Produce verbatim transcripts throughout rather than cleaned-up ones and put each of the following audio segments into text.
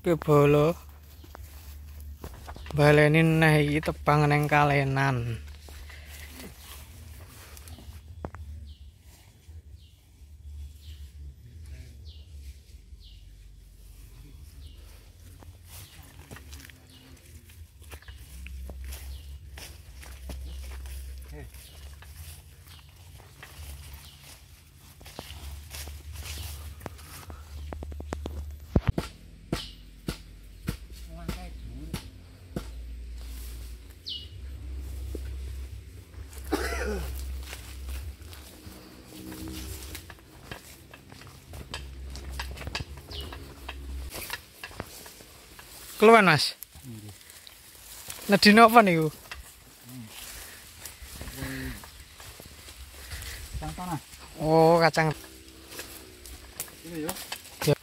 Oke bolo baleni neh iki tebang neng kalenan. Keluar mas. Nedino apa niku? Kacang tanah. Oh kacang. Ini yo. Ya.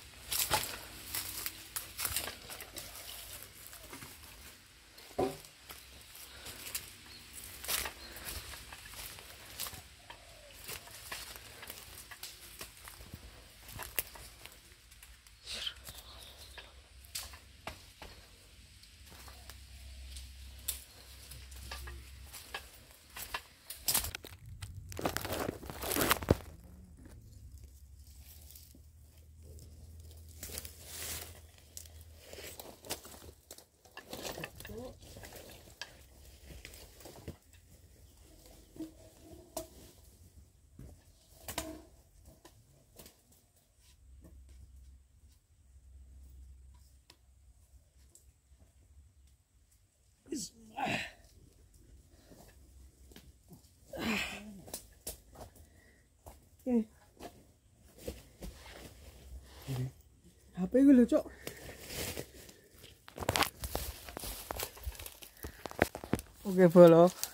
H P gue lucu. Oke bolo.